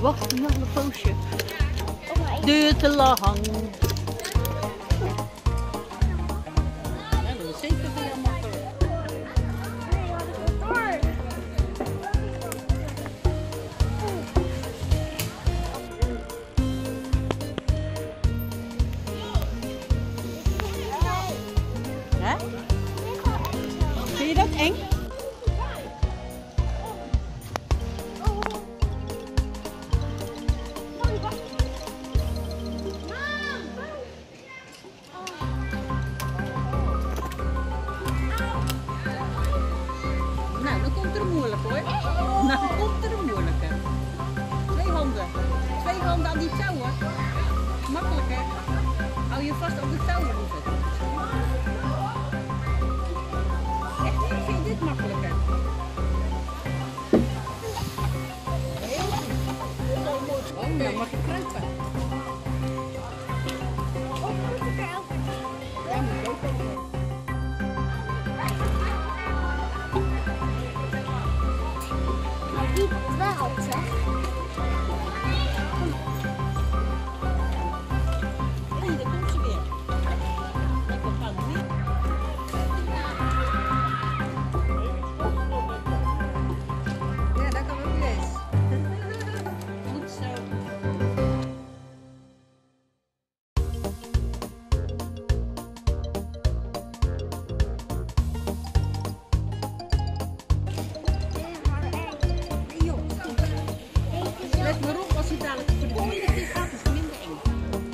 wachten nog een poosje. Duurt te lang. Ja, dat is zeker weer makkelijk. Hè? Vind je dat eng? Nou, dan komt er een moeilijk hoor. Nou, dan komt er een moeilijke. Twee handen. Twee handen aan die touwen. Makkelijk hè? Hou je vast op de touwen. Echt, ik vind dit makkelijker. Heel goed. Oh, nou mag je kruipen. Ja, moet ook wel. Die dwaalt, hè? Hé, daar komt ze weer. Lekker gaan doen. Ja, dat kan ook les. Goed zo. Let maar op als hij dadelijk voor de tweede keer gaat, is het minder eng.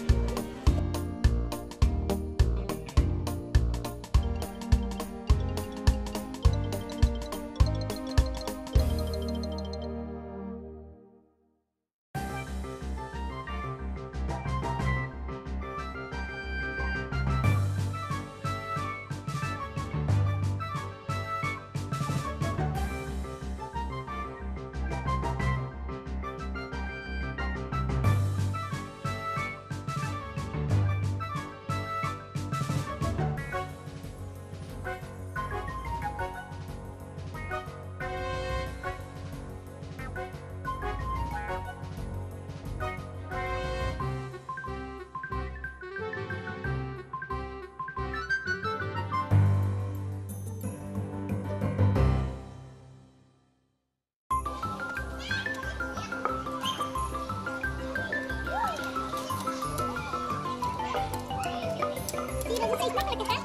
Zie je dat het steeds makkelijker gaat?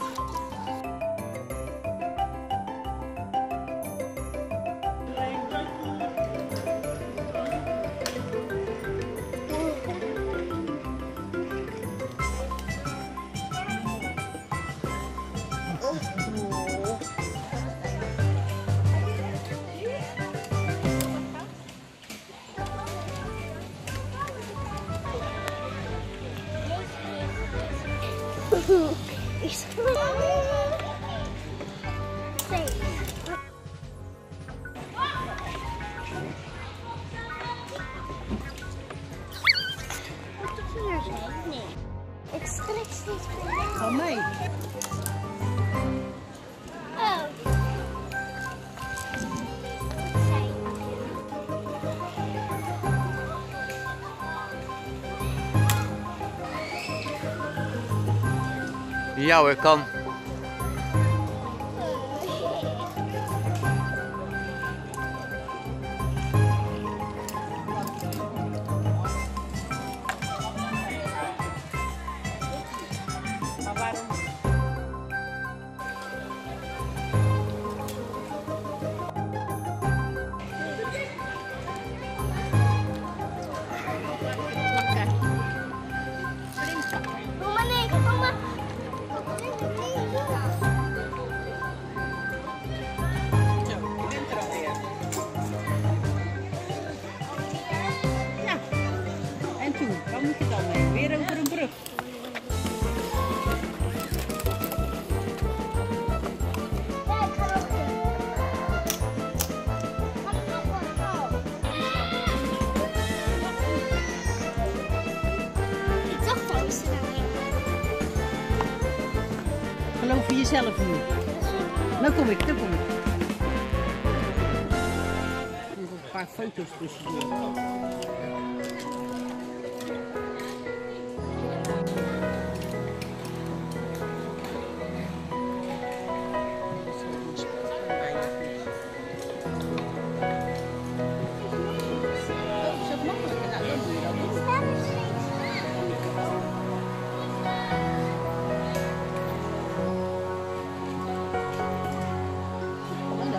Is nee. Ik strek steeds meer. Van mij. Oh. Ja hoor, kan. Maar waarom? Mama, nee, mama. Zo, je bent er alweer. Ja. En toen, waar moet je dan mee? Weer over een brug. Ja, ik ga nog doen. Ga ik nog wel gauw. Ik dacht dat we Geloof in jezelf nu. Dan kom ik. Nog een paar foto's tussendoor.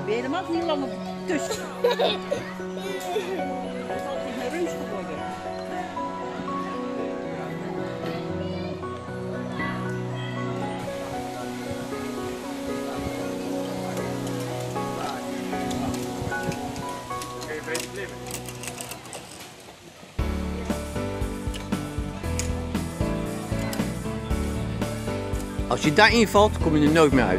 Ben je helemaal niet lang op tussen. Dat is altijd een reus geworden. Als je daarin valt, kom je er nooit meer uit.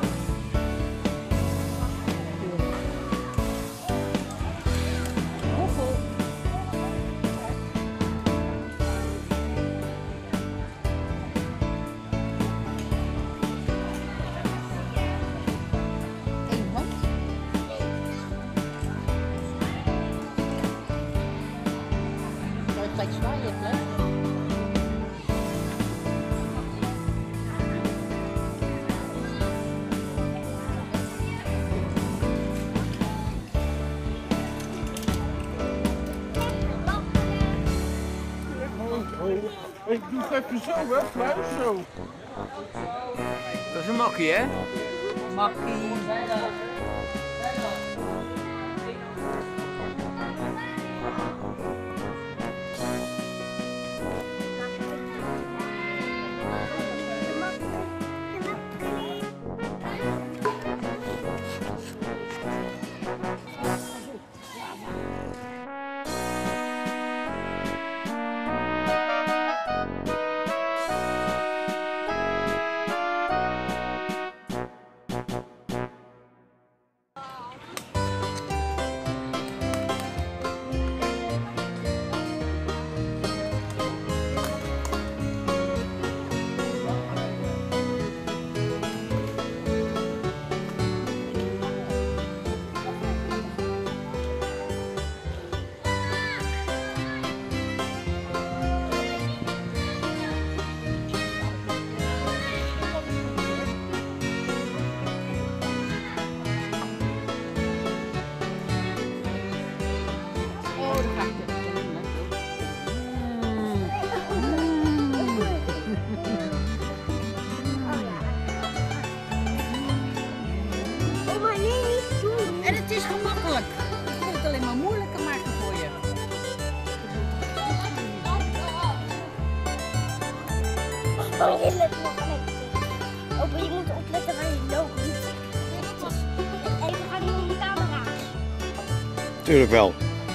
Gelijk zwaaien, hè? Ik doe het even zo, hè? Blijf zo. Dat is een makkie, hè? Makkie. En het is gemakkelijk. Ik wil het alleen maar moeilijker maken voor je. Oh, je let nog lekker. Opa, je moet opletten waar je loopt. Even gaan die om de camera's. Tuurlijk wel.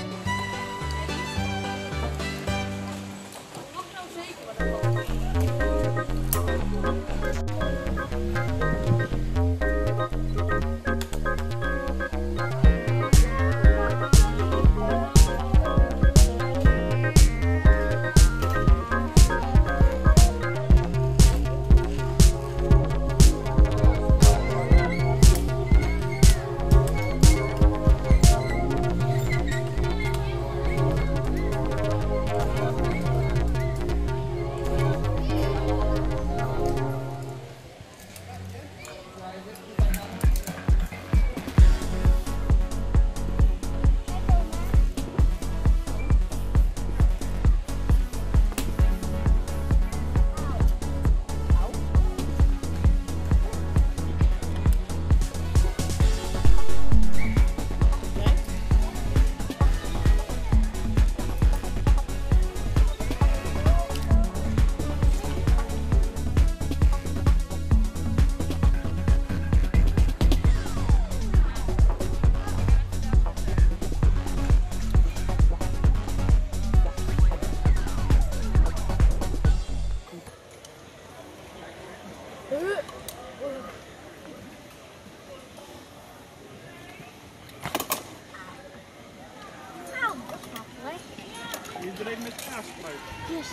Iedereen met kaaspluit. Dus,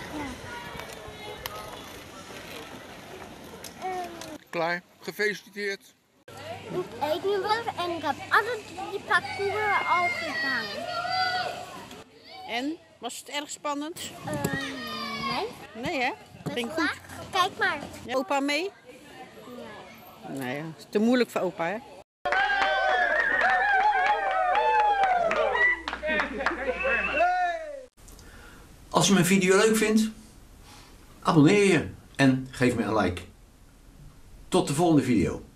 Klaar, gefeliciteerd. ik eet nu wel en ik heb alle 3 parcours al gedaan. En? Was het erg spannend? Nee. Nee, hè? Ging goed. Kijk maar. Ja, opa mee? Nee, ja. Het is te moeilijk voor opa, hè? Als je mijn video leuk vindt, abonneer je en geef me een like. Tot de volgende video.